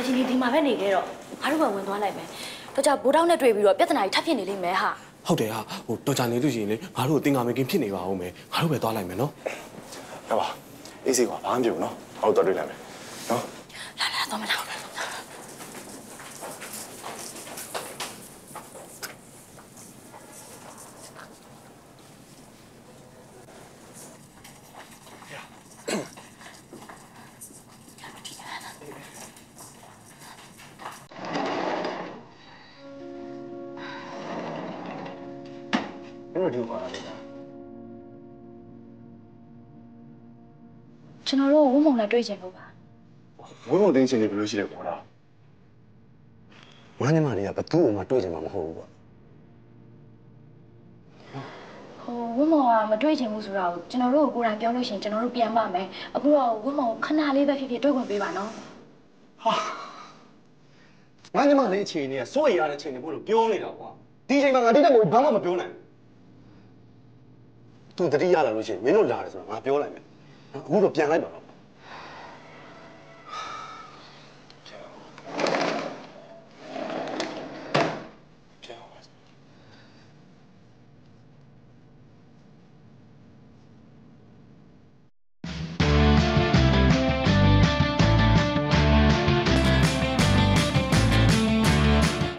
ရှင်ဒီမှာပဲနေခဲ့တော့ငါတို့ကဝင်သွားလိုက်မယ်တော့ကြဘိုးတောင်းနဲ့တွေ့ပြီးတော့ပြဿနာကြီးထပ်ဖြစ်နေလိမ့်မယ်ဟာဟုတ်တယ်ဟာဟိုတော်ကြနေလို့ရှိရင်လေငါတို့တင်ကာမကင်းဖြစ်နေပါဦးမယ်ငါတို့ပဲသွားလိုက်မယ်နော်ရပါအေးစီကွာဘာမှမပြောနော်ငါတို့တွေ့လိုက်မယ်နော်လာတော့မလားကျွန်တော်တို့ဝင်းမုံနဲ့တွေ့ချင်လို့ပါဝင်းမုံတင်းချင်နေဘယ်လိုရှိလဲကွာလားမန်းညီမလေးကဘသူ့ကိုမှတွေ့ချင်မှာမဟုတ်ဘူးကွာဝင်းမုံကမတွေ့ချင်ဘူးဆိုတော့ကျွန်တော်တို့ကိုကိုယ်တိုင်ပြောလို့ရှိရင်ကျွန်တော်တို့ပြန်ပါမယ်အခုတော့ဝင်းမုံခဏလေးပဲဖြစ်ဖြစ်တွေ့ခွင့်ပေးပါနော်ဟာမန်းညီမလေးအချိန်ကြီးကစိုးရိမ်ရတဲ့ချိန်တွေဘို့လို့ပြောနေတာကွာဒီချိန်မှာငါတိတက်ကိုဘာမှမပြောနိုင်သူတတိရလာလို့ရှိရင်မင်းတို့လာတယ်ဆိုတော့ငါပြောလိုက်မယ်အခုတော့ပြန်လိုက်ပါတော့